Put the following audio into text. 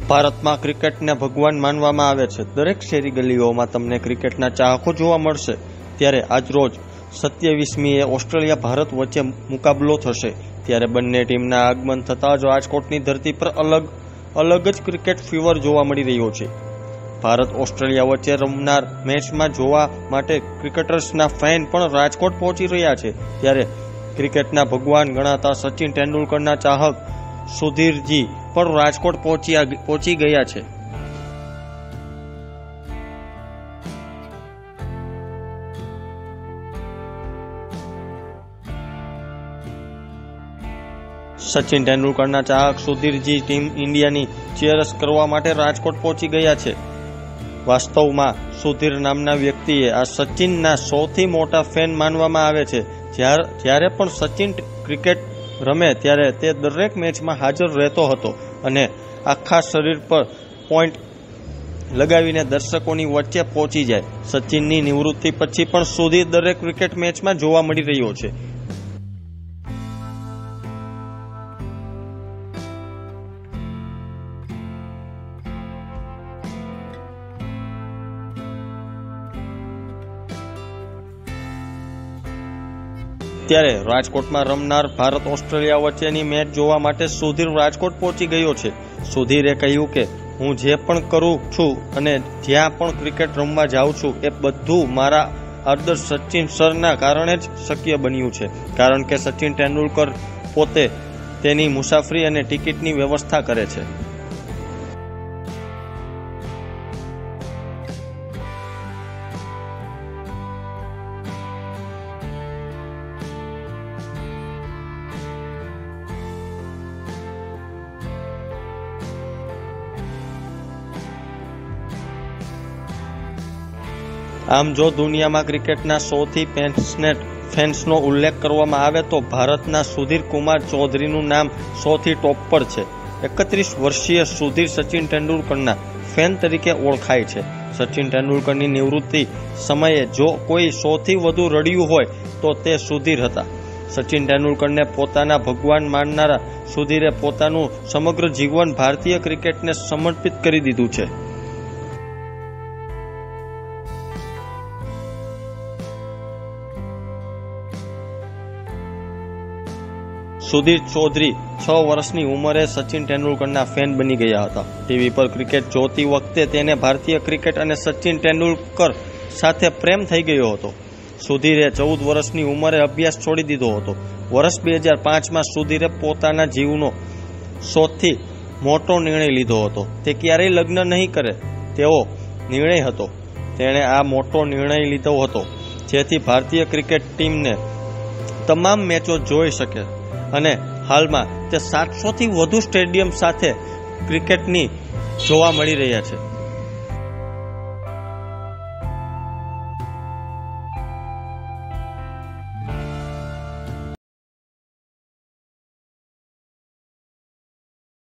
ભારતમાં ક્રિકેટને ભગવાન માનવામાં આવે છે। દરેક શેરી ગલીઓમાં તમને ક્રિકેટના ચાહકો જોવા મળશે। ત્યારે આજરોજ 27મીએ ઓસ્ટ્રેલિયા ભારત વચ્ચે મુકાબલો થશે। ત્યારે બંને ટીમના આગમન થતાં જ રાજકોટની ધરતી પર અલગ જ ક્રિકેટ ફીવર જોવા મળી રહ્યો છે। ભારત ઓસ્ટ્રેલિયા વચ્ચે રમનાર મેચમાં જોવા માટે ક્રિકેટર્સના ફેન પણ રાજકોટ પહોંચી રહ્યા છે। ત્યારે ક્રિકેટના ભગવાન ગણાતા સચિન તેંડુલકરના ચાહક સુધીરજી પણ રાજકોટ પહોંચી ગયા છે। સચિન તેંડુલકરના ચાહક સુધીરજી ટીમ ઇન્ડિયાની ચીયર્સ કરવા માટે રાજકોટ પહોંચી ગયા છે। વાસ્તવમાં સુધીર નામના વ્યક્તિએ આ સચિનના સૌથી મોટા ફેન માનવામાં આવે છે। જ્યારે પણ સચિન ક્રિકેટ રમે ત્યારે તે દરેક મેચમાં હાજર રહેતો હતો અને આખા શરીર પર પોઈન્ટ લગાવીને દર્શકોની વચ્ચે પહોંચી જાય। સચિનની નિવૃત્તિ પછી પણ સુધીર દરેક ક્રિકેટ મેચમાં જોવા મળી રહ્યો છે। ત્યારે રાજકોટમાં રમનાર ભારત ઓસ્ટ્રેલિયા વચ્ચેની મેચ જોવા માટે સુધીર રાજકોટ પહોંચી ગયો છે। સુધીરે કહ્યું કે હું જે પણ કરું છું અને જ્યાં પણ ક્રિકેટ રમવા જાઉં છું એ બધું મારા આદર્શ સચિન સરના કારણે જ શક્ય બન્યું છે, કારણ કે સચિન તેંડુલકર પોતે તેની મુસાફરી અને ટિકિટની વ્યવસ્થા કરે છે। આમ જો દુનિયામાં ક્રિકેટના સૌથી પેશનેટ ફેન્સનો ઉલ્લેખ કરવામાં આવે તો ભારતના સુધીર કુમાર ચૌધરીનું નામ સૌથી ટોપ પર છે। 31 વર્ષીય સુધીર સચિન તેંડુલકરના ફેન તરીકે ઓળખાય છે। સચિન તેંડુલકરની નિવૃત્તિ સમયે જો કોઈ સૌથી વધુ રડ્યું હોય તો તે સુધીર હતા। સચિન તેંડુલકરને પોતાના ભગવાન માનનારા સુધીરે પોતાનું સમગ્ર જીવન ભારતીય ક્રિકેટને સમર્પિત કરી દીધું છે। સુધીર ચૌધરી 6 વર્ષની ઉંમરે સચિન તેંડુલકરના ફેન બની ગયા હતા। ટીવી પર ક્રિકેટ જોતી વખતે તેને ભારતીય ક્રિકેટ અને સચિન તેંડુલકર સાથે પ્રેમ થઈ ગયો હતો। સુધીરે 14 વર્ષની ઉંમરે અભ્યાસ છોડી દીધો હતો। વર્ષ 2005માં સુધીરે પોતાના જીવનો સૌથી મોટો નિર્ણય લીધો હતો। તે ક્યારેય લગ્ન નહીં કરે તેવો નિર્ણય હતો। તેણે આ મોટો નિર્ણય લીધો હતો જેથી ભારતીય ક્રિકેટ ટીમને તમામ મેચો જોઈ શકે અને હાલમાં તે 700થી વધુ સ્ટેડિયમ સાથે ક્રિકેટની જોવા મળી રહ્યા છે।